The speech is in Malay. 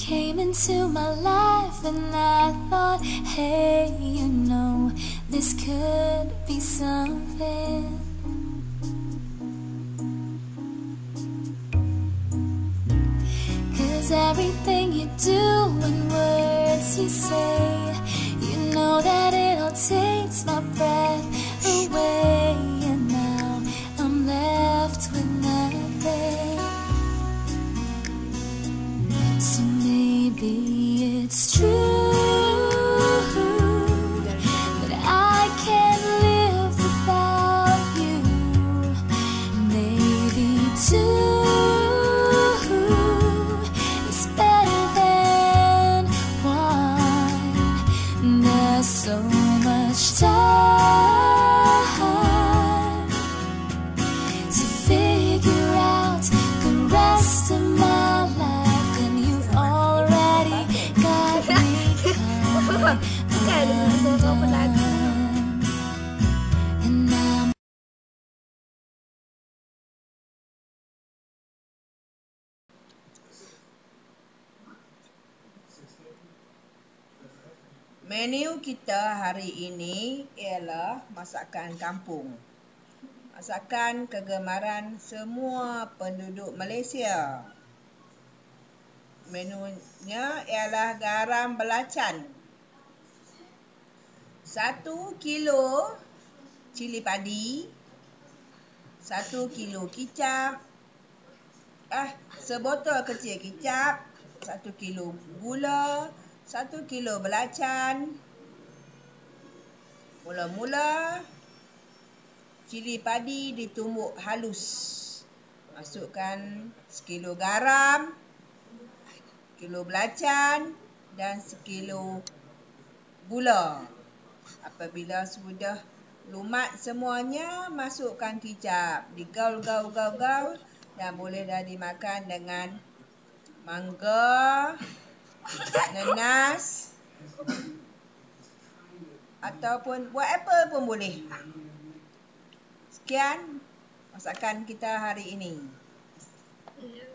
came into my life and I thought, hey, you know, this could be something. 'Cause everything you do and words you say, you know that it all takes my breath away. And now I'm left with nothing. So maybe it's true that I can't live without you. Maybe two is better than one. There's so much time to figure out the rest of my life, and you've already got me coming undone. And I'm Menu kita hari ini ialah masakan kampung. Masakan kegemaran semua penduduk Malaysia. Menunya ialah garam belacan, 1 kilo cili padi, 1 kilo kicap, sebotol kecil kicap, 1 kilo gula, 1 kilo belacan. Mula-mula cili padi ditumbuk halus. Masukkan sekilo garam, sekilo belacan dan sekilo gula. Apabila sudah lumat semuanya, masukkan kicap. Digaul-gaul-gaul dan boleh dah dimakan dengan mangga, nanas, ataupun buat apple pun boleh. Sekian masakan kita hari ini.